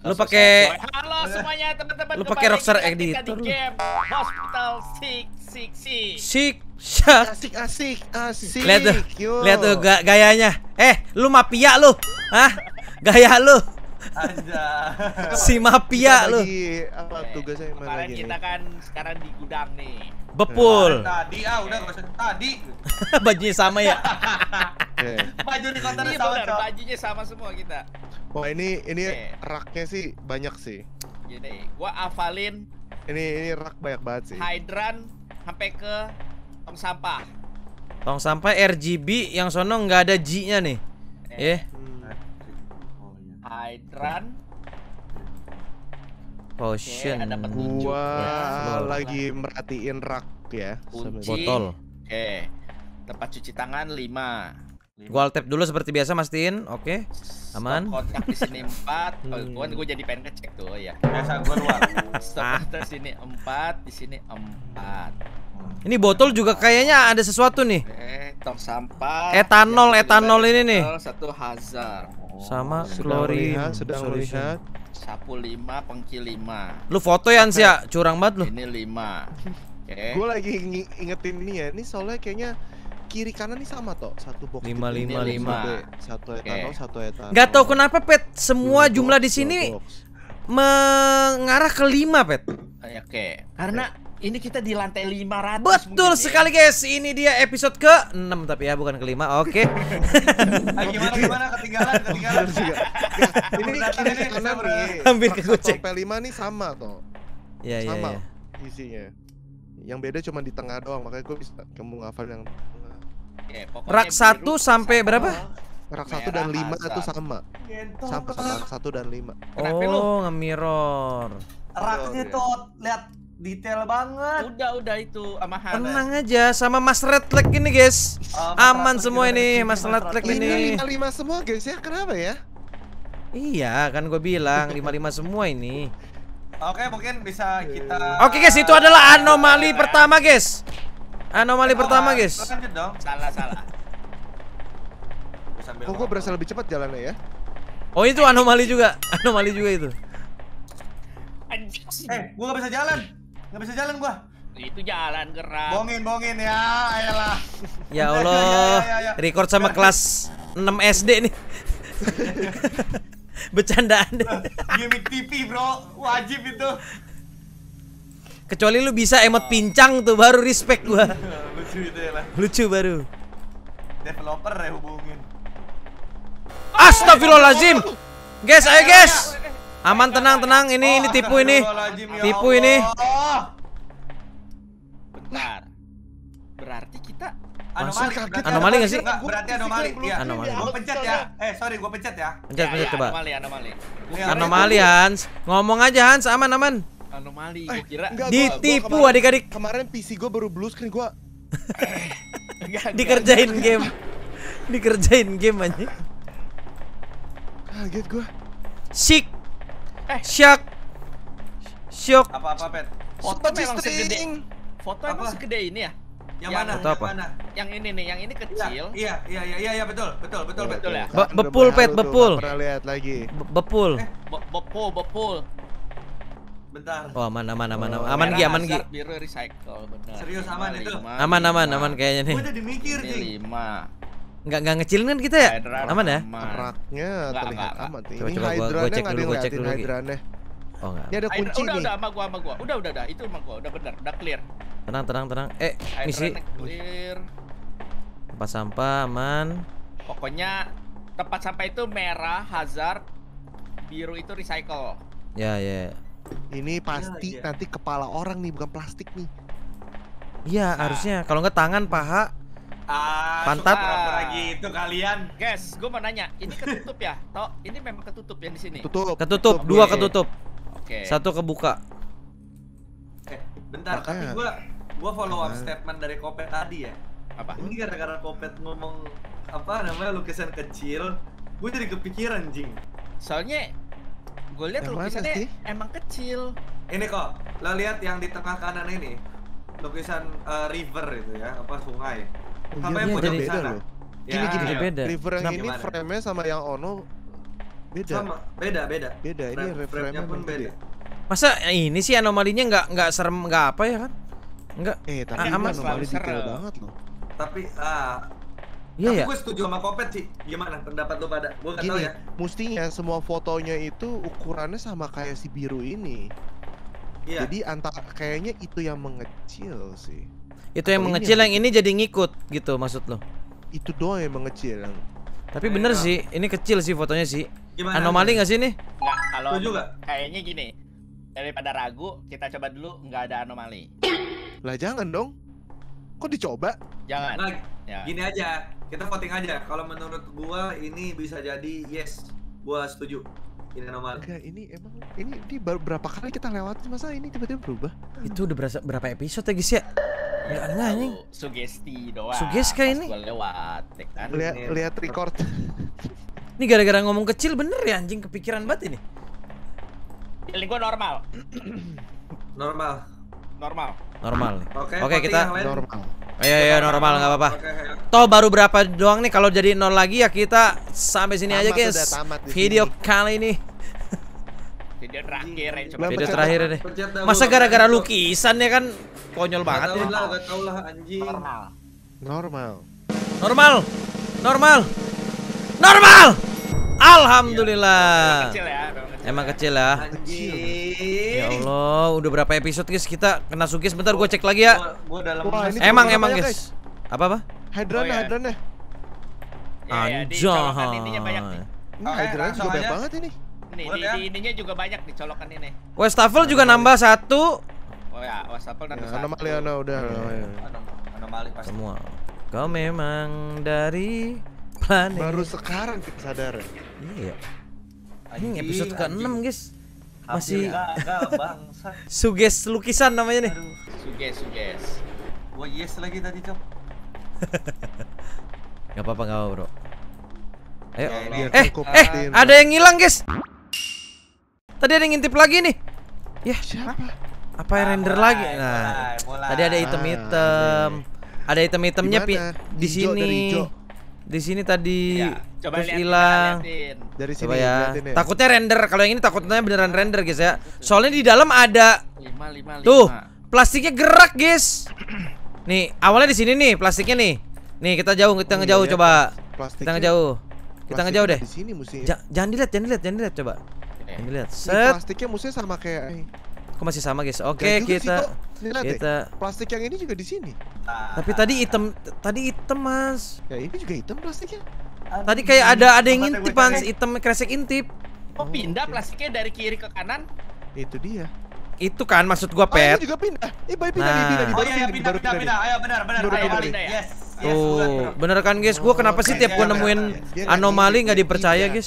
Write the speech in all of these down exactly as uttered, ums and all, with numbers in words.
Lu pakai Halo semuanya teman-teman. Lu pakai Rockstar Editor. Game Hospital Six Six Six. Sik, syak. Asik asik asik. Lihat tuh, Yo. lihat tuh ga gayanya. Eh, lu mafia lu, hah? Gaya lu, Aja. si mafia lu. Lagi apa tugasnya yang mana Kemarin lagi kita nih? kan sekarang di gudang nih. Bepul. Tadi ah udah gak usah tadi. Bajunya sama ya. Oke. Baju di konter Iya sama benar, cowok. bajunya sama semua kita. Wah ini ini Oke. raknya sih banyak sih. Jadi, gua hafalin Ini ini rak banyak banget sih. hydran sampai ke tong sampah. Tong sampah R G B yang sono nggak ada G-nya nih. Eh, Hmm. Hydran. potion. Oke, ada petunjuk. Gua Ya, lagi merhatiin rak ya. Kunci. Botol. Oke. Tempat cuci tangan lima. Gua alt tab dulu seperti biasa mastiin. Oke. Aman. Stop kontak di sini empat. Oh, Hmm. gua gua jadi pengen ngecek tuh ya. Biasa gua luar. Stop Ah. kontak di sini empat, di sini empat. Ini botol juga kayaknya ada sesuatu nih. Eh, tong sampah. Etanol, Yang etanol kedua ini nih. etanol, Satu hazard. Sama Sedang klorin. melihat, sedang solution. melihat. Sapu lima, pengki lima. Lu foto ya Ans ya? Curang banget lu. Ini lima. Oke. Gue lagi ngi- ingetin ini ya. Ini soalnya kayaknya kiri kanan nih sama toh. Satu box. Lima, gitu. lima, Ini lima. B. Satu etanol, Oke. satu etanol. Gak tau kenapa Pet, semua Dua jumlah box, di dua sini box. mengarah ke lima Pet. Oke. Karena ini kita di lantai lima ratus. Betul mungkin, ya. sekali guys. Ini dia episode ke enam tapi ya bukan ke lima. Oke. Ah, gimana gimana ketinggalan ketinggalan. Bener juga. Nggak, ini Berat kiri ini, kanan berat. nih. Hampir Rak kegocek. satu sampai lima nih sama toh. Ya ya Sama ya. isinya. Yang beda cuma di tengah doang. Makanya gue bisa kamu ngafal yang tengah. Oke, pokoknya Rak biru, satu sampai sama berapa? Rak satu dan merah, lima hazard. itu sama. Gentot. Sama sama rak satu dan lima. Kenapa lu? Oh, nge-mirror. Raknya tuh lihat detail banget. Udah udah itu sama Hana. Tenang aja sama Mas Redleg ini guys. Oh, Aman Mas semua Ratleg ini, juga, Mas Mas Redleg Ratleg. ini. Ini lima lima semua guys ya. Kenapa ya? Iya, kan gue bilang lima lima semua ini. Oke, mungkin bisa kita. Oke guys, itu adalah anomali pertama guys. Anomali Oh, pertama guys. Lanjut dong. Salah salah. Sambil Kok gue ngomong. berasa lebih cepat jalannya ya? Oh itu anomali juga, anomali juga itu. Anjing. Eh, gua gak bisa jalan. Gak bisa jalan gua. Itu jalan gerak. Bohongin, bohongin ya. Ayolah. Ya Ya, Allah, ya, ya, ya. record sama kelas enam S D nih. Bercandaan deh. Gimmick T V, Bro. Wajib itu. Kecuali lu bisa emot pincang tuh baru respect gua. Lucu itu ya lah. Lucu baru. Developer ya hubungin. Astagfirullahaladzim. Guys, ayo guys. Aman, tenang, tenang. Ini ini tipu ini. Astagfirullahaladzim, ya Tipu ini. Allah. Bentar. Berarti kita Anomali, Masuk, berarti anomali nggak sih? Enggak, berarti anomali. Iya. Anomali. Gua pencet ya. Eh, sorry, gua pencet ya. Pencet, Ya, pencet ya, coba. Anomali, anomali. Iya, Anomali Hans. Ngomong aja Hans, aman aman. Anomali. Eh, Gua kira enggak, gua- Ditipu gua kemarin- adik-adik. Kemarin P C gue baru blue screen gue. Enggak, enggak. Dikerjain game. Dikerjain game aja. Kaget gue. Sik. Eh. Syak. Syok. Apa-apa, Pet? Foto memang segede. Foto emang Apa? segede ini ya? Yang Yang mana? foto Yang apa? mana? Yang ini nih, yang ini Iya, kecil. iya, iya, iya, iya, iya, betul, betul, betul, betul. Betul ya? Be- bepul, Pet, bepul. Gak pernah lihat lagi. Be- Bepul. Eh. Be- Bepul, bepul. Bentar. Oh aman aman aman aman. Oh, Aman Merah Gi, aman Gi. hazard, biru recycle, benar. Serius, aman itu? Aman aman aman kayaknya nih. Gua jadi mikir, Ini Jing. lima. Nggak nggak ngecilin kan kita ya? Hydran Aman ya? aman. Raknya Enggak, terlihat enggak, aman. Coba, Ini coba gua- gua hydrannya cek nggak dulu, ada yang gua cek liatin dulu lagi. hydrannya. Oh enggak. Ini ada Hydran- kunci udah, nih. udah sama gua sama gua. Udah, udah, udah. Itu sama gua, udah bener, udah clear. Tenang tenang tenang. Eh, misi Hydran clear. tempat sampah aman. Pokoknya tempat sampah itu merah hazard, biru itu recycle. Ya ya. Ini pasti iya. nanti kepala orang nih, bukan plastik nih. Iya harusnya. Kalau nggak tangan, paha. Ah, Pantat. suka pura-pura gitu kalian. Guys, gua mau nanya, ini ketutup ya? Toh, ini memang ketutup yang di sini. Tutup. Ketutup, dua Oke. ketutup. Oke. Satu kebuka. Eh, bentar, tapi Makanya. gua gua follow up Makanya. statement dari Kopet tadi ya. Apa? Ini gara-gara Kopet ngomong apa namanya lukisan kecil, gue jadi kepikiran, Jing. Soalnya gue lihat Yang mana lukisannya sih? emang kecil. Ini kok, lo lihat yang di tengah kanan ini, lukisan eh, river itu ya, apa sungai. Oh, Apa iya, yang iya, pojok jadi- di sana? loh. Ya, Gini gini Beda, beda. River yang Kenapa? ini Gimana? frame-nya sama yang Ono Beda. Sama, beda, beda. Beda, ini Frame- reframe-nya frame-nya pun memang beda. gede. Masa ini sih anomalinya nggak nggak serem nggak apa ya kan? Nggak. Eh, tapi Ah, ini aman, anomali selalu detail serem. banget loh. Tapi ah, Iya tapi ya. gue setuju sama Kopet sih. Gimana pendapat lu pada? Gue nggak tahu Gini, ya. mestinya semua fotonya itu ukurannya sama kayak si biru ini. Iya. Jadi antara kayaknya itu yang mengecil sih. Itu yang Atau ini mengecil, yang yang ini jadi ngikut gitu maksud lo. Itu doang yang mengecil. Yang... Tapi Ayo. bener sih, ini kecil sih fotonya sih. Gimana? Anomali nggak sih nih? Nggak, kalau Setuju nggak? kayaknya gini. Daripada ragu, kita coba dulu nggak ada anomali. Lah jangan dong. Kok dicoba? Jangan. Nah, Ya. gini aja. Kita voting aja. Kalau menurut gua ini bisa jadi yes. Gua setuju. Ini anomali. Enggak, ini emang ini di baru berapa kali kita lewati masa ini tiba-tiba berubah? Itu udah berasa, berapa episode ya guys ya? Ya enggak anjing. Tahu, sugesti doang. Sugesti kayak pas ini. gua lewat, ya kan? Lihat Ini- lihat record. Ini gara-gara ngomong kecil bener ya anjing, kepikiran banget ini. Feeling gua normal. Normal. Normal. Normal nih. Oke. Oke, voting kita yang lain. Normal. Ayo ayo normal nggak apa-apa. Oke, ayo. Toh baru berapa doang nih, kalau jadi nol lagi ya kita sampai sini aja Tamat, guys. udah tamat di Video sini. kali ini. Video terakhir ya coba. Belum Video pencet- terakhir deh. Pencet dahulu. Masa gara-gara lukisan ya kan konyol Gak banget tau ya. lah, gak tau lah anjing. Normal. Normal. Normal. Normal. Normal. Alhamdulillah. Memang kecil ya. memang kecil Emang ya. kecil ya. Anjing. Ya Allah, udah berapa episode guys kita kena sugis. Bentar gue cek lagi ya. Gua, gua dalam Wah, ini Emang berapa emang ya, guys. Apa apa? Hydran Oh, ya. hydran ya. Ya, ya, di colokan ininya banyak nih. Ini Oke, hydran langsung juga banyak aja. banget ini. Nih, Boleh di, ya? di ininya juga banyak di colokan ini. Wastafel juga nambah satu. Oh ya, wastafel dan Ya, satu. anomali ana udah. ya. Anom- anomali pasti. Semua. Kau memang dari planet. Baru sekarang kita sadar. Iya. Ini Anjing, episode ke enam anjing. guys. Hampir Masih gagal bangsa. suges lukisan namanya nih. Aduh, Suges, suges. gua yes lagi tadi, Cok. Gak apa-apa gak apa bro. Ayo. Ya, ini- Biar Eh, cukup eh, pastiin. ada yang ngilang guys. Tadi ada yang ngintip lagi nih. Ya, Siapa? apa yang Ah, render mulai, lagi? Nah, mulai, mulai. tadi ada item-item. Ada item-itemnya Di pi- mana? di Hijau, dari sini. hijau. Di sini tadi Ya, coba terus lihat hilang. Dari sini Coba ya. liatin ya. Takutnya render. Kalau yang ini takutnya beneran render guys ya. Soalnya di dalam ada lima, lima, lima. tuh plastiknya gerak guys. Nih awalnya di sini nih plastiknya nih. Nih kita jauh kita Oh, ngejauh iya, coba. Plastiknya- Kita ngejauh. Kita plastiknya ngejauh deh. Di sini mesti. Ja- jangan dilihat, jangan dilihat, jangan dilihat coba. Ini. Jangan dilihat. Ini Set. plastiknya mesti sama kayak eh, Kok masih sama guys? Oke, Jangan juga sih, kita Tok. Ini lihat deh. kita Plastik yang ini juga di sini. Ah, tapi tadi item tadi item Mas. Ya ini juga hitam plastiknya. Tadi kayak ada ada yang Tempatnya ngintip gua Mas, cari. item kresek intip. Kok pindah oke. plastiknya dari kiri ke kanan? Itu dia. Itu kan maksud gua Oh, pet. ini juga pindah. Eh, baru pindah nih, Nah. pindah nih, Oh baru iya, pindah, pindah, baru pindah, pindah. pindah. Ayo, benar, benar. Baru Ayo, pindah balik. nih. Yes, yes, Tuh, bukan, bro. bener kan guys? Gua kenapa sih tiap gua Iya, nemuin iya, iya. Dia nggak anomali ngintip, nggak dia dipercaya pindah. guys?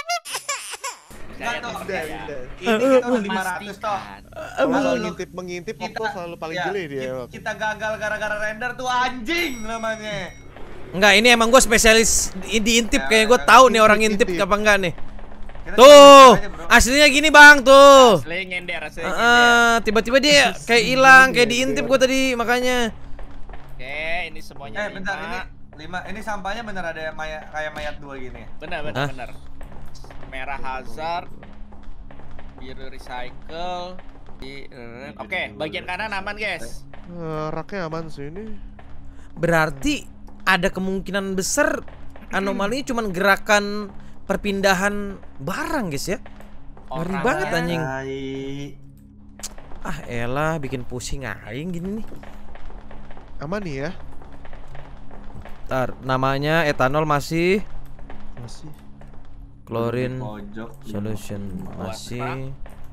Percaya, Nggak, tuh, Tok. percaya. Ini kita udah lima ratus toh. Pastikan. Kalau Kalau lu- ngintip mengintip kita- Okto selalu paling ya, jeli dia. ki- Kita gagal gara-gara render tuh anjing namanya. Enggak, ini emang gue spesialis di, diintip, Ya, kayak gue ya, tahu nih intip, orang ngintip intip. apa enggak nih. Kita Tuh, cuma aja, bro. aslinya gini bang tuh. Asli nyender, asli Ah, nyender. ah, tiba-tiba dia kayak hilang, kayak diintip gue tadi makanya. Oke, ini semuanya Eh bentar lima. ini lima ini sampahnya bener ada yang mayat kayak mayat dua gini. Benar, benar, Hah? benar. Merah hazard, biru recycle. di- Oke, bagian kanan aman guys. Eh, raknya aman sih ini. Berarti ada kemungkinan besar anomali cuma gerakan perpindahan barang guys ya. Ngeri Orangnya- banget anjing. Tai. Ah elah bikin pusing aing gini nih. Aman nih ya. Ntar namanya etanol masih, Masih. klorin Pojok. solution Buat masih.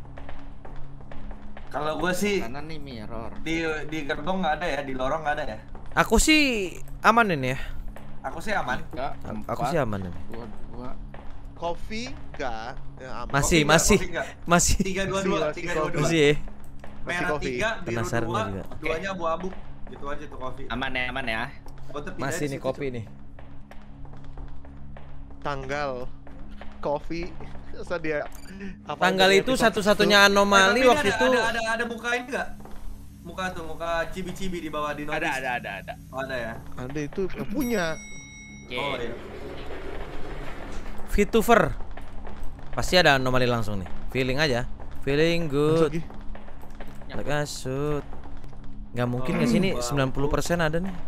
Kalau gue sih Kanan nih mirror. di di gerbong nggak ada ya, di lorong nggak ada ya. Aku sih aman ini ya. Aku sih aman. Tiga, Aku empat, sih aman ini. dua, dua. Coffee enggak? Ya, aman. Masih, Kopi nggak? masih, Kopi nggak? masih, Tiga dua dua, Masih, tiga masih dua dua. masih ya. Merah kopi. tiga, biru Penasaran dua, gua juga. duanya abu-abu. Gitu aja tuh kopi. Aman ya, aman ya. Gua tuh pindahin Masih di nih situ, kopi Cuk. nih. Tanggal coffee masa dia apa Tanggal aja itu dia satu-satunya Eh, anomali tapi ini waktu ada, itu. ada, ada ada muka ini enggak? Muka tuh, muka cibi-cibi di bawah di notis. Ada, ada, ada, ada. Oh, ada ya. Ada itu nggak punya. Oke. Oh iya. VTuber. Pasti ada anomali langsung nih. Feeling aja. Feeling good. Masuk, Gi. Like a shoot. Gak mungkin Oh, ke sini bang. sembilan puluh persen ada nih.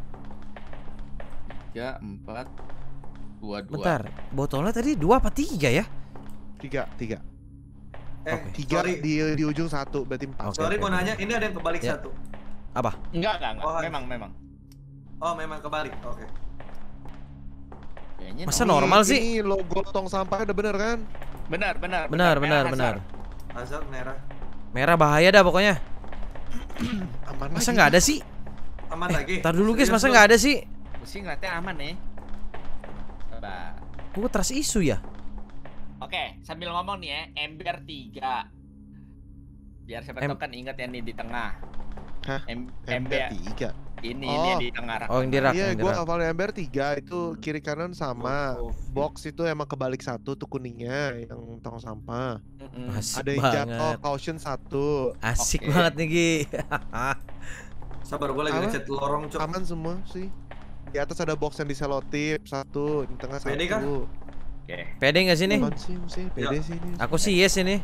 tiga, empat, dua, dua. Bentar, botolnya tadi dua apa tiga ya? Tiga, tiga. Eh, Oke. Tiga sorry. di di ujung satu, berarti empat. Oke, Sorry oke. mau nanya, ini ada yang kebalik Ya. satu. Apa? Enggak, enggak, enggak. Oh, memang, memang. Oh, memang kebalik. Oke. Kayaknya Masa Ini- normal sih? Ini logo tong sampah udah bener kan? benar, benar. Benar, benar, Merah benar. Hazard. Hazard merah. Merah bahaya dah pokoknya. Aman Masa lagi. nggak ada sih? Aman lagi. Ntar dulu guys, Serius masa lu? nggak ada sih? Gue sih ngeliatnya aman nih. Coba. Gue trust isu ya. Oke, sambil ngomong nih ya, ember tiga. Biar siapa Em- tahu kan ingat yang di, di tengah. Hah? Em Ember ember tiga. ini, ini Oh. yang di tengah rak. Oh, yang di rak, Iya, yang di gua rak. hafal ember tiga itu kiri kanan sama. Oh, oh. Box itu emang kebalik satu tuh kuningnya yang tong sampah. Mm-mm. Asik Ada yang jatuh banget. caution satu. Asik Oke. banget nih Gi. Sabar, gue lagi Apa? ngechat lorong, Cok. Aman semua sih. Di atas ada box yang diselotip satu, di tengah satu. Pede kah? Oke. Pede nggak sih nih? Aman sih, sih, pede Ya. sih ini. Aku sih yes ini.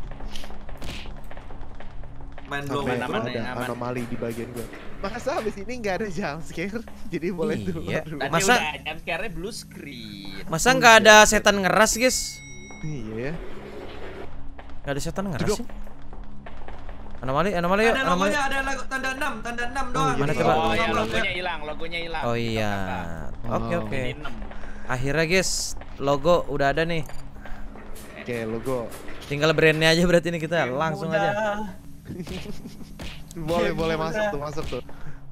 Main blow, Sampai main aman, blow. ada aman. anomali di bagian gua. Masa habis ini nggak ada jump scare? Jadi boleh Iya. dulu. Tadi Masa- udah jam scare-nya blue screen. Masa nggak ada setan ngeras guys? Iya ya. Nggak ada setan ngeras Duduk. sih? Anomali, anomali yuk, Ada anomali. logonya, ada logo tanda enam, tanda enam doang. iya, Mana iya. coba? Oh Belum, ya, belum, logonya ya. hilang, logonya hilang. Oh iya. Oke Wow. oke. Ini enam. Akhirnya guys, logo udah ada nih. Oke, logo. Tinggal brandnya aja berarti nih kita langsung aja. Boleh, Game boleh udah. masuk tuh, masuk tuh.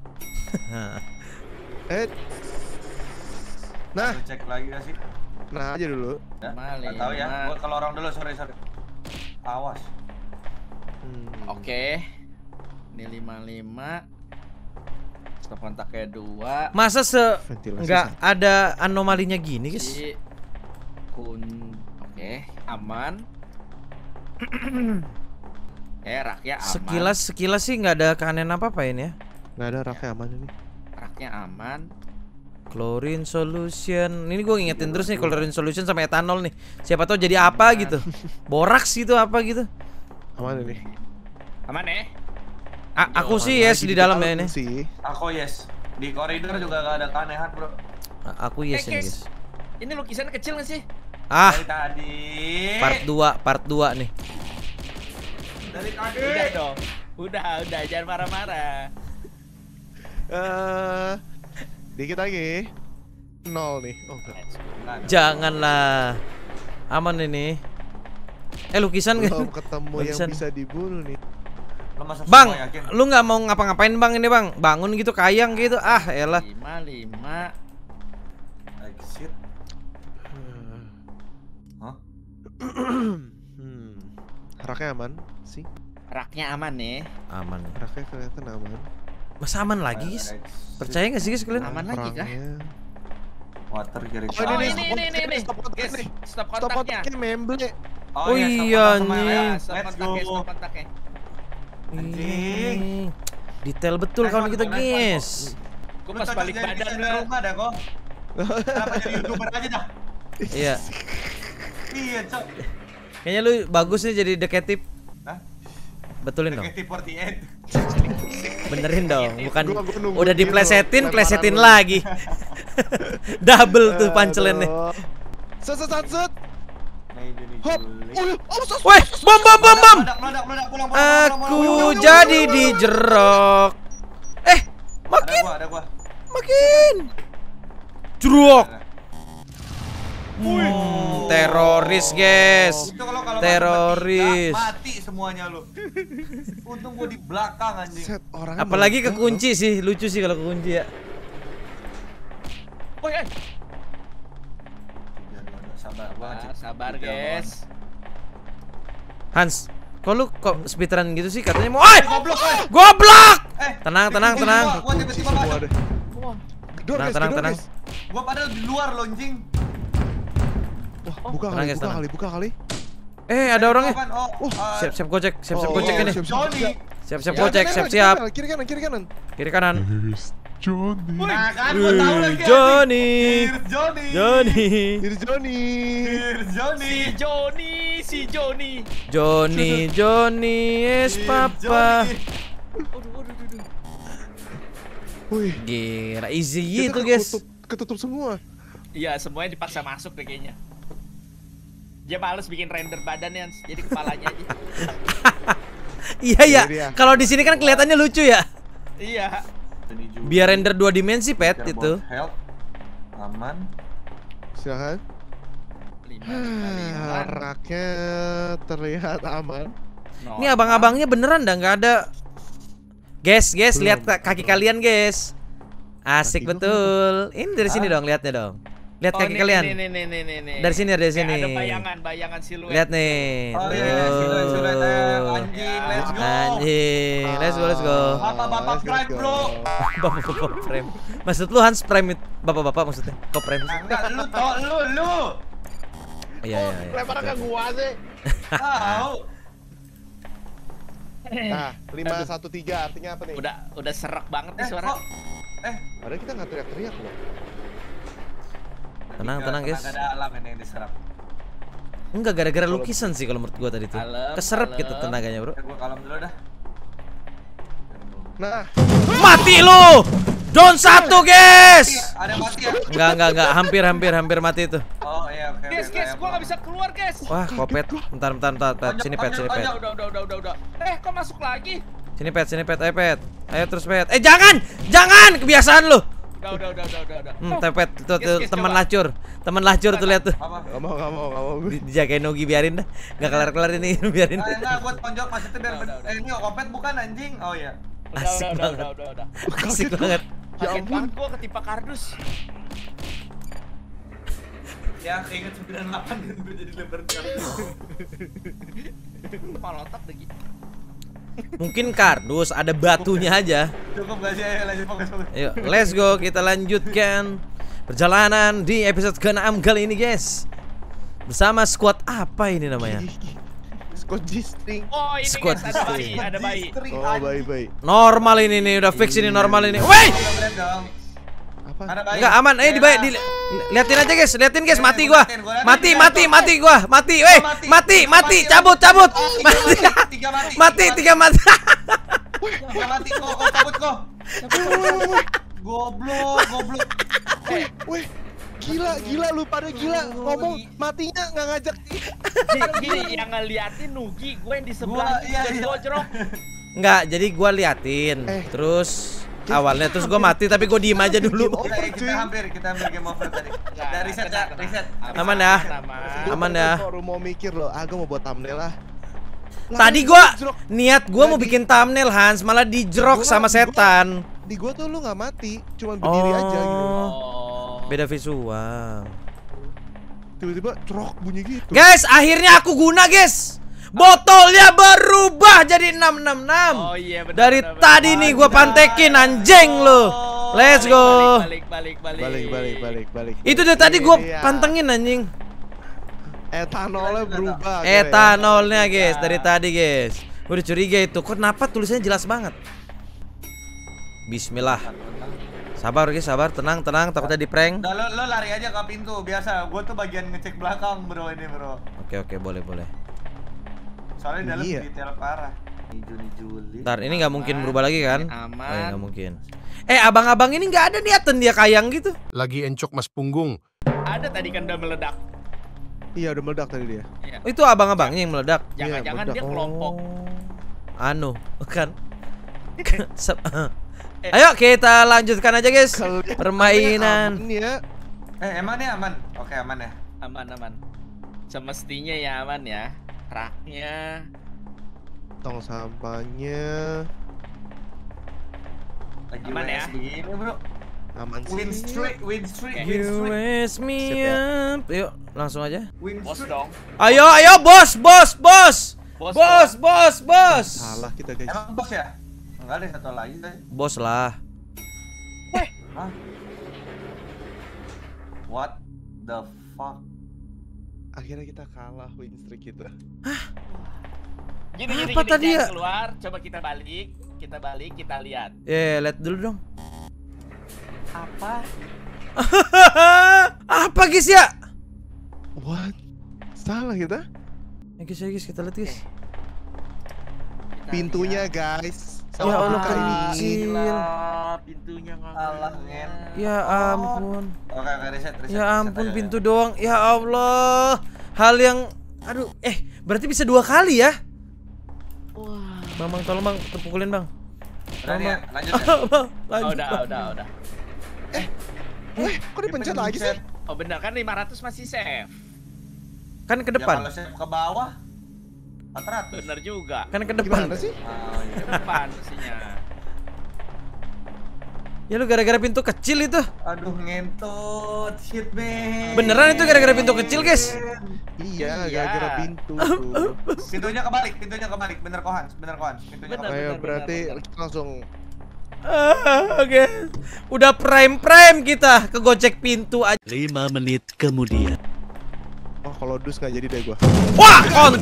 Eh. Nah, Lu cek lagi gak sih? nah aja dulu. Ya, Mali, nggak tahu ya. Mak. Gua ke lorong dulu, sorry sorry. Awas. Hmm. Oke. Ini lima puluh lima. Stop kontaknya dua. Masa se Ventilasi nggak satu. ada anomalinya gini guys? Si kun. Oke, aman. eh, raknya aman. Sekilas sekilas sih nggak ada keanehan apa apa ini ya. Nggak ada raknya aman ini. Raknya aman. Chlorine solution. Ini gue ngingetin terus nih chlorine solution sama etanol nih. Siapa tahu jadi apa gitu. Boraks gitu apa gitu. Aman ini. Aman ya? A- aku Aman sih yes lagi di dalam ya ini. sih. Aku yes. Di koridor juga gak ada keanehan, Bro. A- Aku yes Eh, ini guys. guys. Ini lukisan kecil nggak sih? Ah, Dari tadi. part dua, part dua nih. Dari tadi. Udah dong. Udah, udah jangan marah-marah. Eh, dikit lagi. Nol nih. Oh, enggak. Nggak ada. Janganlah. Aman ini. Eh lukisan Belum kan? ketemu yang Bagusan. bisa dibunuh nih. Lo masuk Bang, semua, yakin? lu nggak mau ngapa-ngapain bang ini bang? Bangun gitu kayang gitu. Ah, elah. lima lima. Exit. Hah? Hmm. Raknya aman sih. Raknya aman nih. Aman. Raknya kelihatan aman. Masa aman lagi guys? Exit. Percaya nggak sih guys kalian? Aman lagi kah? Perangnya. Water kiri Oh, Oh, ini ini nih, ini ini stop ini. kontak Guys, nih. stop Stop kontaknya. kontaknya memble. Oh iya, iya, stop kontak sama anjing. ya. Stop Let's kontaknya, go. stop kontaknya. Anjing. Hmm, detail betul Nice kawan one, kita nice one, guys. Gue Lu pas cocok balik jadi badan desainer gue. rumah dah kok. Kenapa jadi youtuber aja dah? Iya. Iya, Cok. Kayaknya lu bagus nih jadi detektif. Hah? Betulin dong. T K T empat delapan. Benerin dong. Bukan Gua- gua nunggu udah gitu, diplesetin, lemparan plesetin lu. lagi. Double tuh punchline-nya. Set set set set. Nah, ini nih. Hop. Julie. Oh, oh, sos. Woi, bom bom bom bom. Meledak, meledak, meledak, pulang, pulang, pulang, pulang, Aku pulang, pulang. jadi dijerok. Eh, Ada makin gua, ada gua. makin. Jerok. Hmm, teroris, guys. Itu kalau kalau Teroris. mati, mati semuanya lu. Untung gua di belakang anjing. Set orang. Apalagi kekunci sih, lucu sih kalau kekunci ya. Woi, eh. Sabar, gua Ah, ngecek. sabar Tiga guys. Hans, kok lu kok speedrun gitu sih katanya mau. Oi! Goblok, eh. Goblok! Eh, Tenang, tenang, gua- tenang. Gua tiba-tiba Semua masuk. deh. Gedor, Tenang, guys, tenang, gedor, tenang. guys. Gua padahal di luar lonjing. Wah, buka Tenang, kali, guys, buka tenang. kali, buka kali. Eh, ada orangnya. Apaan? Oh, Uh, uh, Siap, siap gojek, siap, siap Oh, gojek iya, ini. siap, siap, Johnny. siap. Siap, siap Ya, gojek, Kiri siap, kanan, siap. Kiri kanan, kiri kanan. Kiri kanan. Johnny. Nah kan, gua tahu Wih, lagi. Johnny. Here's Johnny. Johnny. Here's Johnny. Here's Johnny. Si Johnny, si Johnny. Johnny, Johnny es Here's papa. Johnny. Aduh, aduh, aduh, aduh. Wih, Gila, easy kita gitu guys. ketutup, ketutup semua. Iya, semuanya dipaksa masuk deh kayaknya. Dia males bikin render badannya, jadi kepalanya aja. Iya ya. Ini dia. Kalau di sini kan kelihatannya lucu ya. Iya. Johnny Johnny. Biar render dua dimensi pet Care itu. about health. Aman. Silakan. Lima, lima, lima. Rakyat terlihat aman. No. Ini abang-abangnya beneran dah nggak ada. Guys, guys, Belum. lihat kaki kalian guys. Asik Kaki gua betul. Ini dari sini Ah. dong, lihatnya dong. Lihat Oh, kaki nih, kalian. Nih, nih, nih, nih, nih, nih. Dari sini, dari Kayak sini. Ada bayangan, bayangan siluet. Lihat nih. Oh iya, iya, siluet, siluet, eh, anjing, let's go. Anjing, let's go, let's go. Bapak-bapak let's go, prime, let's go. bro. Bapak-bapak frame. Maksud lu Hans Prime it- bapak-bapak maksudnya? Kok Prime? Nah, enggak, lu tau, lu, lu. Iya, iya, iya. Lemparan ke gua sih. Tahu. Nah, lima satu tiga artinya apa nih? Udah, udah serak banget nih Eh, suara. kok? Eh, Padahal kita nggak teriak-teriak loh. Tenang, tenang, guys. Ada alam ini yang diserap. Enggak, gara-gara lukisan sih kalau menurut gua tadi tuh. Kalem, Keserap kalem. gitu tenaganya, Bro. Eh, gua kalem dulu dah. Nah, Mati lu! Down satu, guys. Ada yang mati ya? Enggak, enggak, enggak. Hampir, hampir, hampir mati itu. Oh iya, oke. Guys, oke, guys, oke. gua nggak bisa keluar, guys. Wah, kopet. Bentar, bentar, bentar, pet. Sini pet, sini pet. Udah, udah, udah, udah, udah, udah. Eh, kok masuk lagi? Sini pet, sini pet, ayo pet. Ayo terus pet. Eh, jangan! Jangan! Kebiasaan lu. Udah, udah, udah, udah, udah, udah. Hmm, Oh, tepet itu tuh Guys, guys, teman coba. lacur. Teman lacur tuh lihat tuh. Apa? nggak mau, nggak mau, nggak mau. Di- Dijagain Nogi, biarin dah. Enggak kelar-kelar ini, biarin. Ah, enggak, gua tonjok maksudnya biar Udah, udah, udah. eh ini kopet bukan anjing. Oh iya. udah, Asik udah, banget. udah, udah, udah. Asik banget. Ya Kaget ampun. banget gua ketimpa kardus. Ya, keinget sembilan puluh delapan dan gue jadi lebar Malah otak lagi. Mungkin kardus ada batunya aja. Cukup gak sih? Ayo lanjut fokus fokus. Ayo, let's go. Kita lanjutkan perjalanan di episode keenam kali ini, guys. Bersama squad apa ini namanya? Squad G-string. Oh, ini Squad guys, ada bayi, string. ada bayi. Oh, baik-baik. Normal ini nih, udah fix ini normal ini. Woi! Lihat dong. Apa? Ada bayi. Enggak aman, eh di di, li- liatin aja guys, liatin guys, Nih, mati gua gua. liatin, gua liatin, Mati, liatin. mati, mati gua. Mati, eh, Mati. mati, Tiga mati, mati, cabut, mati. cabut. Oh, tiga Mati. mati, tiga mati, Mati, tiga tiga mati. Tiga mati kok, kok cabut kok. Goblok, goblok. Wih, wih. Gila, gila lu pada gila. Ngomong matinya nggak ngajak. Gini, gini yang ngeliatin Nugi, gue yang di sebelah Gua- iya, iya. gojrok. Enggak, jadi gua liatin. Eh. Terus awalnya terus gua mati tapi gua diem aja dulu. Over, Kita, kita cuy. hampir, kita hampir game over tadi. Dari riset, Tenang, Cak, tenang. riset. Aman ya? Aman. Aman ya. Baru mau mikir loh, ah gua mau buat thumbnail lah. Tadi gua niat gua mau bikin thumbnail Hans, malah dijrok sama setan. Di gua tuh lu nggak mati, cuman berdiri aja gitu. Oh. Oh. Beda visual. Tiba-tiba cerok bunyi gitu. Guys, akhirnya aku guna, guys. Botolnya berubah jadi enam enam enam. Oh iya benar. Dari benar, tadi benar. nih gua pantekin anjing lu. Let's go. Balik balik balik. Balik, balik, balik, balik. Itu dari tadi gua Iya. pantengin anjing. Etanolnya berubah. akhirnya ya. Etanolnya, guys, dari tadi, guys. Gua udah curiga itu. Kok kenapa tulisannya jelas banget? Bismillah. Sabar, guys, sabar. Tenang, tenang. Takutnya di prank. Udah, lo, lo lari aja ke pintu, biasa. Gue tuh bagian ngecek belakang bro ini bro. Oke, oke, boleh, boleh. Soalnya dalam Iya. detail parah. Juni Juli. Ntar, ini nggak mungkin berubah lagi kan? Aman. Oh, iya, nggak mungkin. Eh, abang-abang ini nggak ada niatan dia kayang gitu. Lagi encok mas punggung. Ada tadi kan udah meledak. Iya, udah meledak tadi dia. Iya. Oh, itu abang-abangnya yang meledak. Jangan-jangan meledak. dia kelompok. Oh. Anu, kan? Sep- Ayo kita lanjutkan aja, guys. Kalian- Permainan. aman ya. Eh emang nih aman? Oke aman ya. Aman aman. Semestinya ya aman ya. Raknya. Tong sampahnya Lagi Aman W S ya? begini bro. aman sih. Win streak, win streak, win You streak, raise me Sip ya. up. Yuk, langsung aja. win Bos streak. dong. Ayo, ayo, bos, bos, bos. Bos, Bos, bos, bos. Salah kita guys. Emang bos ya? Enggak ada satu lagi deh. Bos lah. Hah? What the fuck? Akhirnya kita kalah win streak kita. Gini gini Apa gini tadi jangan ya? keluar. Coba kita balik. Kita balik, kita lihat. Eh, lihat dulu dong. Apa? Apa guys ya? What? Salah kita? Ya guys, ya guys, kita lihat guys. Pintunya guys. Ya Allah, buka ini. kecil. Pintunya nggak. Alah, ngen. Ya ampun. Oke, oke, reset, reset. Ya reset ampun, aja. pintu doang. Ya Allah. Hal yang aduh, eh berarti bisa dua kali ya? Wah. Bang, bang, tolong bang, terpukulin bang. Udah nih ya, lanjut ya. Bang, Oh, lanjut. udah, Bang. udah, udah. Eh, kok dipencet lagi sih? Oh benar kan lima ratus masih save. Kan ke Ya, depan. kalau saya ke bawah empat ratus. Benar juga. Kan ke depan. Gimana sih? Oh, iya. Ke depan mestinya. Ya lu gara-gara pintu kecil itu. Aduh, ngentut. Shit, man. Beneran itu gara-gara pintu kecil, guys. Iya, Iya. gara-gara pintu tuh. Pintunya kebalik, pintunya kebalik. Bener Kohan, bener Kohan. Pintunya Bener. kebalik. Ayo, benar, berarti benar. kita langsung Ah, Oke. Udah prime-prime kita ke gocek pintu aja. Lima menit kemudian. Oh, kalau dus nggak jadi deh gua. Wah, kon.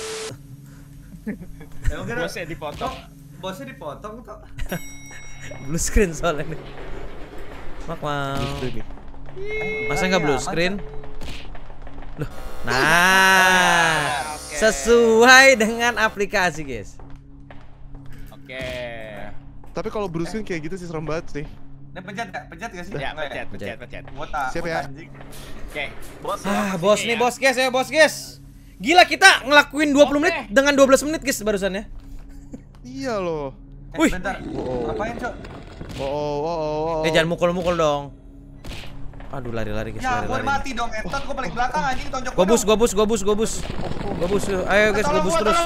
Emang kira Bosnya dipotong. bosnya dipotong tuh. Blue screen soalnya nih. Mak mau. Gitu nih. Masa nggak blue screen? Loh. Nah, Oke. sesuai dengan aplikasi, guys. Oke. Tapi kalau blue screen kayak gitu sih serem banget sih. Ini pencet gak? Pencet gak sih? Ya, Nggak pencet, pencet, pencet. Gua tak. Siap gua ya? anjing. Oke. Bos. ya, Ah, pastinya bos nih, ya. bos, guys, ya, bos, guys. Gila, kita ngelakuin dua puluh Oke. menit dengan dua belas menit, guys, barusan ya. Iya loh. Eh, Wih. bentar. Oh. Apain, Cok? Oh, oh, oh, oh. Eh, jangan mukul-mukul dong. Aduh, lari-lari, guys, Ya, gua lari-lari. mati dong, entot gua paling belakang anjing tonjok Gua bus, gua bus, gua bus, gua bus. Gua bus. Ayo, guys, gua bus terus.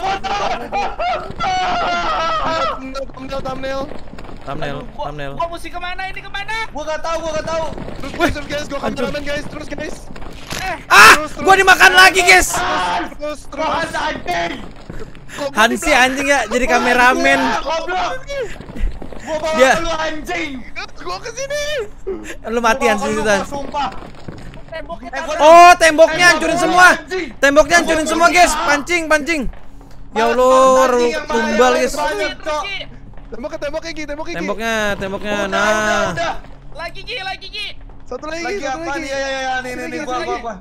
Thumbnail, thumbnail, thumbnail. Thumbnail, Aduh, gua- thumbnail. Gua mesti kemana ini kemana? Gua gak tahu, gua gak tahu. Terus, guys, terus guys, gua kameramen guys, terus guys. Ah, Terus, terus. gua dimakan lagi, guys. Terus, terus. Kohan anjing. Kok gua Hansi di belakang? anjing ya, jadi kameramen. Goblok. Gua bawa Dia- lu anjing. Gua kesini. Lu mati Gua bawa Hansi lu, itu, gua Tan. Sumpah. Temboknya Eh, gua- Oh, temboknya Eh, hancurin gua semua. anjing. Temboknya hancurin semua, guys. Pancing, pancing. Ya Allah, Anjing yang tumbal, bahaya, guys. banyak, Cok. Tembok ke tembok Ki, tembok Ki. Temboknya, temboknya. Udah, udah, Nah. udah. Lagi Gi, lagi Gi. Satu lagi, Lagi satu apa lagi. nih? Ya, ya, ya, nih, nih, nih, gua, gua, gua.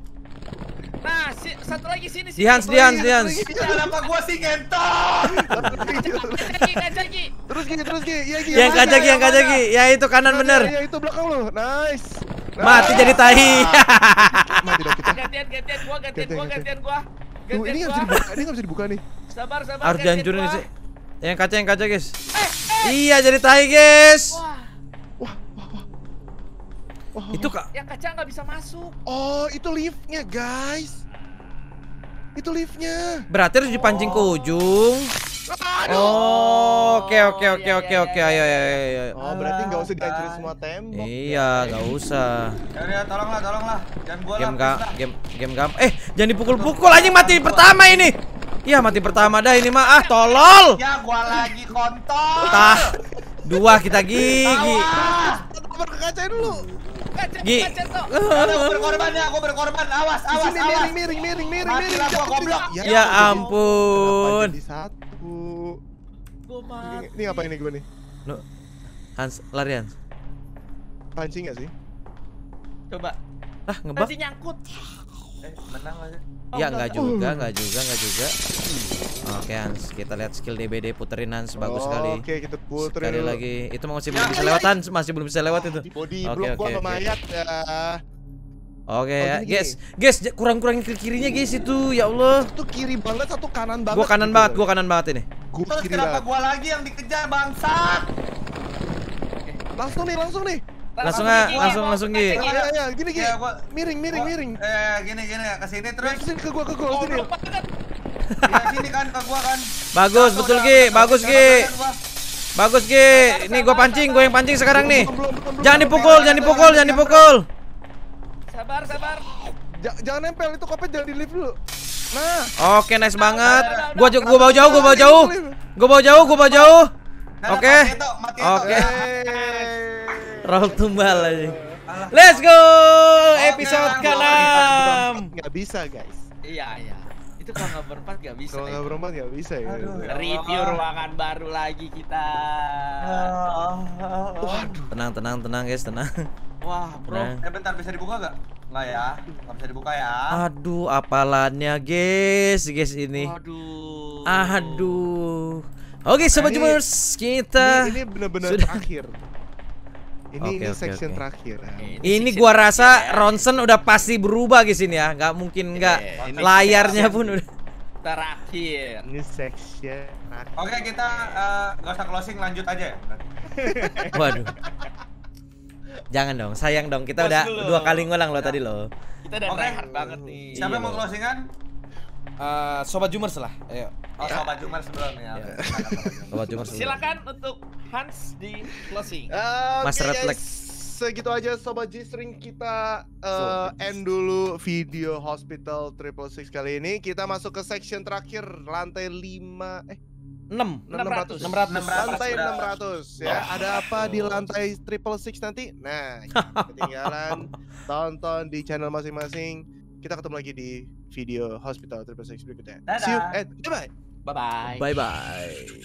Nah, si, satu lagi sini sini. Di Hans, di Hans, di Hans. Kenapa gua sih ngentot? Lagi, kaca Gi. Terus Ki, terus Ki. Iya Ki. Yang kaca Ki, yang kaca Ki. Ya itu kanan bener. Ya itu belakang lu. Nice. Mati jadi tahi. Mati dong kita. Gantian, gantian gua, gantian Gantian, gua, gantian. gantian gua. Tuh, ini Gantian nggak bisa gua. dibuka, ini nggak bisa dibuka nih. Sabar, sabar. Harus gantian dihancurin gua. sih. Yang kaca, yang kaca, guys. Iya jadi tahi, guys. Wah, Wah, wah, wah. Wah, Itu wah. kak. yang kaca nggak bisa masuk. Oh, itu liftnya guys. Itu liftnya. Berarti harus dipancing ke ujung. Oh, oke oke oke iya, oke iya, oke. iya, Ayo iya. ayo ayo. ayo. Oh, berarti nggak usah dihancurin semua tembok. Iya, nggak usah. Ya udah, tolonglah, tolonglah. Jangan gua Game lah, ga, please lah. game game gam. Eh, jangan dipukul-pukul anjing, mati pertama ini. Iya, mati pertama dah ini mah. Ah, tolol. Ya, gua lagi kontol. Tah. Dua kita gigi. Awas. Nomor ke kaca dulu. Kaca, Gi. kaca tuh. Aduh, gua berkorban ya, gua berkorban. Awas, Di awas, sini awas. miring, miring, miring, miring, Mati miring. lah gua, Jatuh, goblok. jatuh. Ya Kenapa ampun. jadi satu? Gua mati. Ini apa ini gue nih? Lu Hans, lari Hans. Pancing nggak sih? Coba. Ah, ngebak. Masih nyangkut. Eh, menang aja. Oh, Ya enggak, nggak juga, nggak juga, nggak juga. Oke Hans, kita lihat skill D B D puterin Hans, bagus sekali. Oke, kita puterin Sekali dulu. lagi. Itu masih belum bisa lewat Hans, masih belum bisa lewat itu. Body Oke, block gua oke, sama oke. mayat ya. Oke Oh, ya, gini, guys, guys, j- kurang-kurangin kiri kirinya guys itu, ya Allah. Satu kiri banget, satu kanan banget. Gua kanan gitu. banget, gua kanan banget ini. Gua Terus kiri kenapa banget. gua lagi yang dikejar, bangsat? Langsung nih, langsung nih. Langsung Gi, ah, Gi, langsung gua langsung kaca, Gi. Gi. Ya, ya, ya, gini gini. Ya, gua- Miring, miring, Gua- miring. Eh, gini, gini, ke sini terus. Terus ke gua, ke gua, sini. Goblok banget. Ya, sini kan ke gua kan. Bagus, Jatuh betul dah, Gi, jatuh, bagus jatuh, Gi. jatuh, gua. Bagus Gi. Ini gua pancing, gua yang pancing sekarang nih. Belum, belum, belum, Jangan belum. dipukul, jangan dipukul, jangan dipukul. Sabar, sabar. Ja- Jangan nempel itu kopet, jangan di lift dulu. Nah, Oke, nice banget. Gua ju- gua bawa jauh, gua bawa jauh. Gua bawa jauh, gua bawa jauh. Nah, Oke. mati itu, mati itu. Oke. eh. Roll tumbal aja. Let's go. Episode Oke, keenam. Nggak bisa, guys. Iya, iya. Itu kalau nggak berempat nggak bisa. Kalau nggak itu. berempat nggak bisa ya. Aduh. Review ruangan baru lagi kita. Waduh. Tenang, tenang, tenang guys, tenang. Wah, bro. Tenang. Eh bentar, bisa dibuka gak? Nggak ya, nggak bisa dibuka ya. Aduh, apalannya guys, guys ini. Waduh. Aduh. Oke, sobat Ini- Jumers, kita Ini, ini benar-benar Sudah. terakhir. Ini Oke, ini oke, section oke. terakhir. Nah. Oke, ini section gua terakhir rasa ya. Ronsen udah pasti berubah guys ini ya. Nggak mungkin nggak. Iya, ini Layarnya section pun udah. terakhir. Ini section terakhir. Oke, kita eh, nggak usah closing, lanjut aja ya. Waduh. Jangan dong, sayang dong. Kita Close udah dulu. dua kali ngulang loh tadi loh. Kita udah Oke. tryhard banget nih. Iya, Siapa yang mau loh. closingan? Eh, sobat Jumers lah. Ayo. Oh, Sobat Jumar sebelum ya. Iya. Oke, silakan, Sobat Jumar. Sobat Jumers. dulu. Silakan untuk Hans di closing. Oke, Mas Red guys. Flag. Segitu aja Sobat G-String, kita eh, end dulu video Hospital Triple Six kali ini. Kita masuk ke section terakhir, lantai lima eh enam. enam ratus. enam ratus. Lantai Sudah. enam ratus ya. Ada apa di lantai Triple Six nanti? Nah, ketinggalan. Tonton di channel masing-masing. Kita ketemu lagi di video Hospital Triple Six berikutnya. Dadah. See you. Eh, bye. Bye bye. Bye bye.